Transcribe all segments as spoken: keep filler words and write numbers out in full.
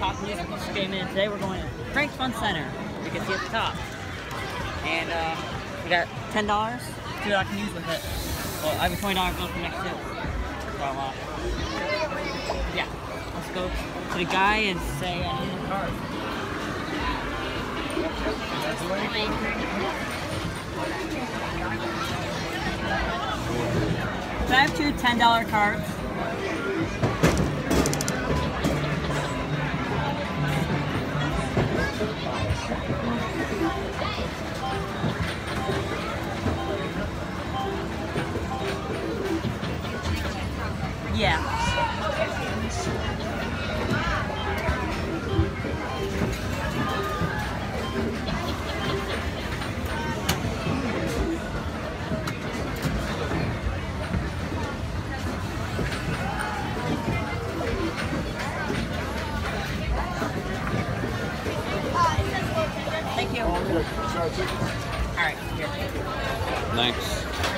Talk Music game, and today we're going to Frank's Fun Center. You can see at the top. And uh, we got ten dollars. See what I can use with it. Well, I have a twenty dollar bill for next too. So, uh, yeah. Let's go to the guy and say I need a card. So I have two ten dollar cards. Yeah. Thank you. Alright, here. Thanks.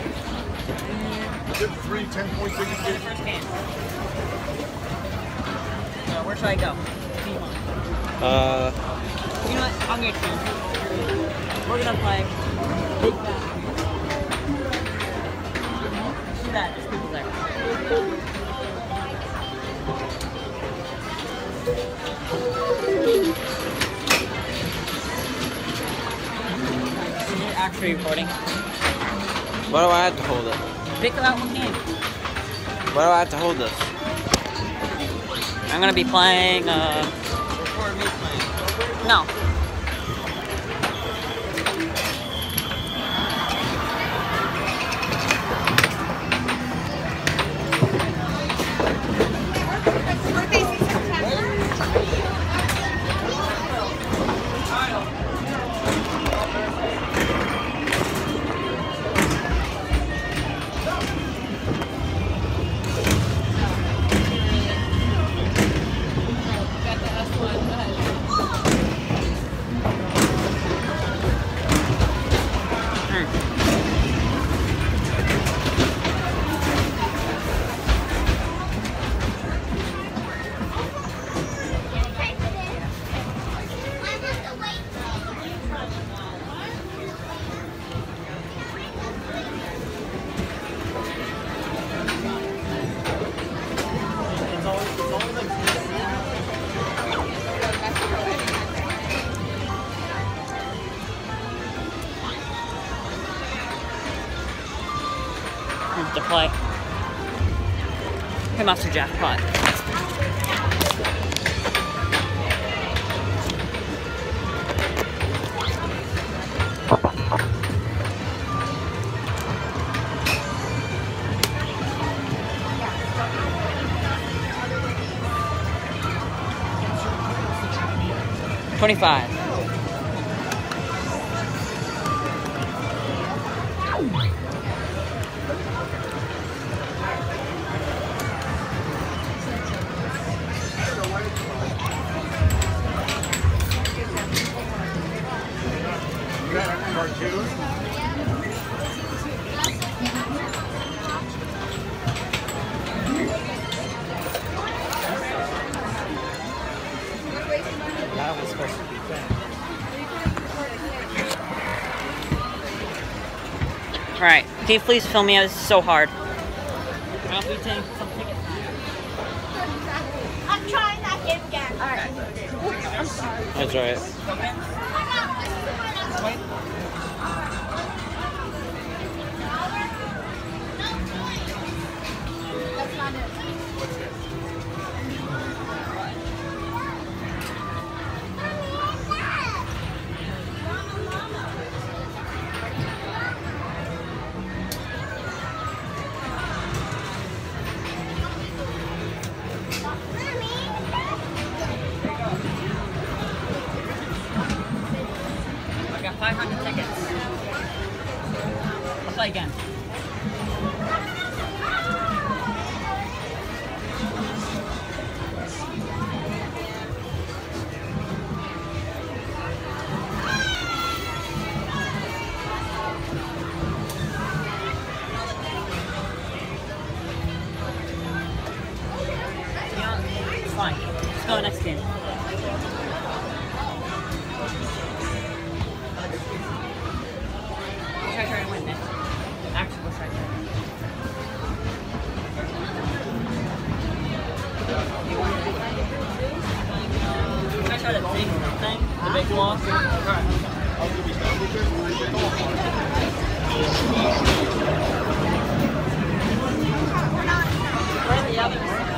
Get three ten point tickets. The first game. So where should I go? Uh. You know what? I'm gonna choose. We're gonna play Big Bad. See that? There's people there. Is it actually recording? Why do I have to hold it? Pick out one game. Why do I have to hold this? I'm gonna be playing, uh... Record me playing. No. To play. Hey, Master Jackpot. Twenty-five. Cartoon. That was supposed to be fast. Alright, can you please film me? This is so hard. I'll be taking some tickets. I'm trying that game again. Alright. I'm sorry. That's right. Wait. That's not it. five hundred tickets. I'll play again. You know, it's fine. Let's go next game. try the big thing? The big claw? Try the other one.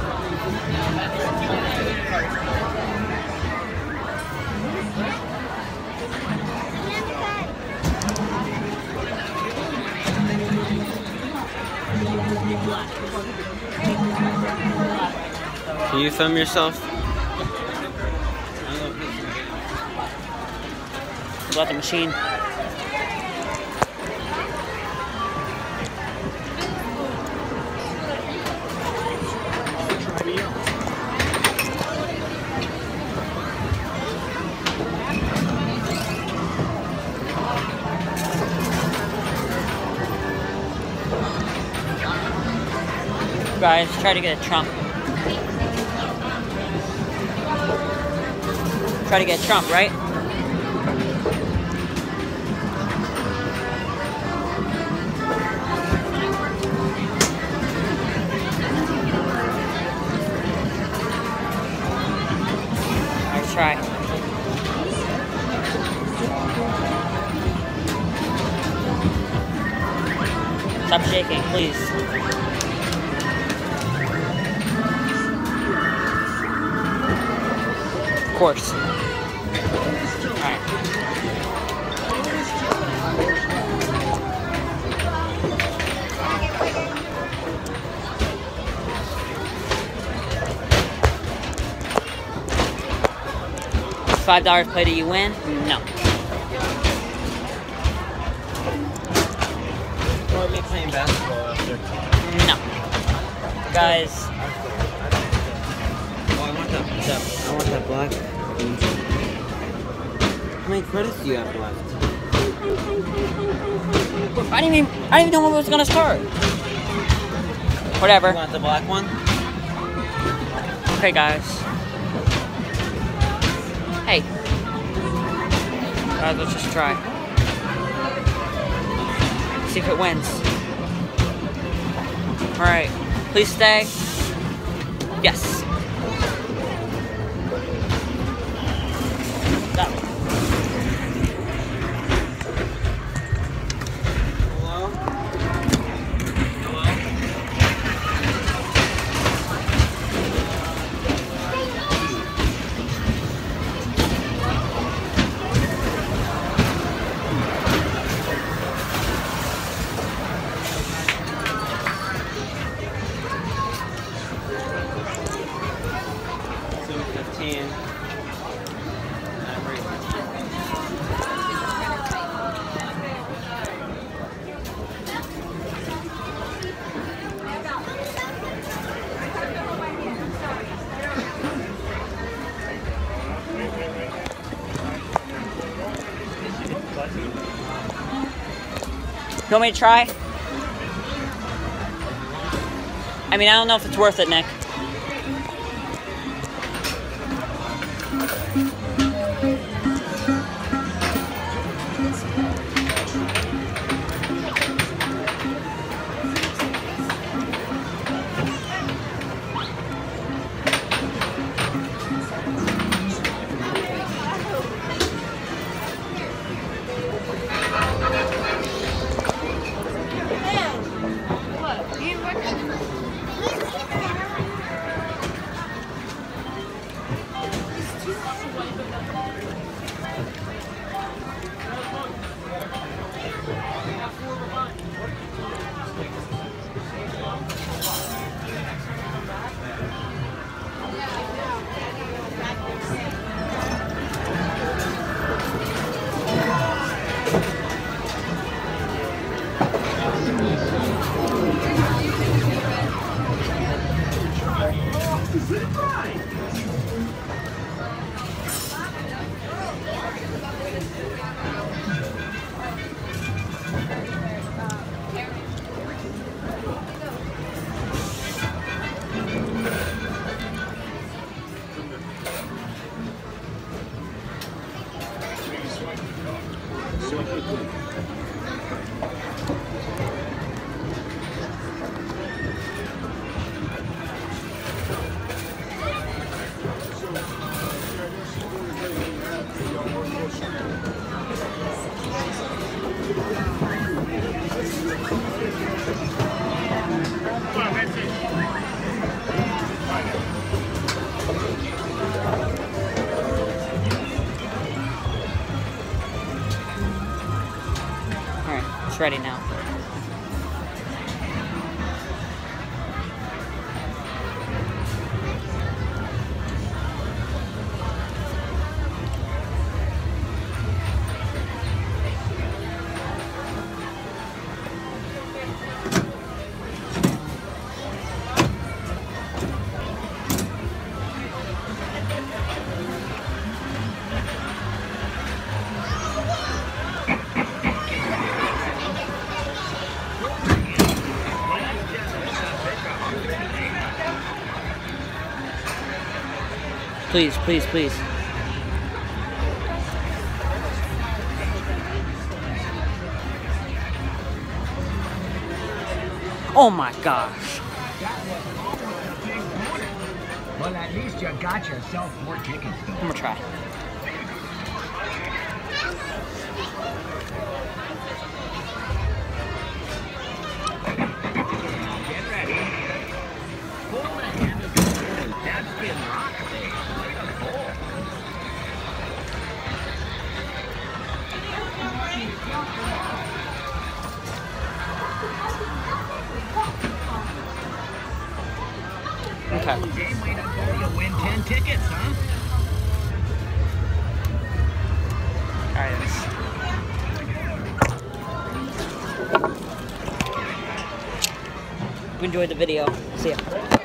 Can you film yourself? About the machine. Guys, try to get a Trump. Try to get a Trump, right? Let's try. Stop shaking, please. Of course. Alright. Five dollars play, do you win? No. Or me playing basketball after. No. Guys. Oh, I want that, that, I want that black. How many credits do you have left? I didn't even I didn't even know when it was gonna start. Whatever. You want the black one? Okay, guys. Hey. Guys, let's just try. See if it wins. Alright. Please stay. Yes. That one. Hello? Hello? two fifteen. You want me to try? I mean, I don't know if it's worth it, Nick. It's ready now. Please, please, please. Oh my gosh. Well, at least you got yourself more tickets. I'm gonna try. Get ready. Pull the handle forward. That's been rocking. Way to pull. Okay. Game way to go. You win ten tickets, huh? Alright. Hope you enjoyed the video. See ya.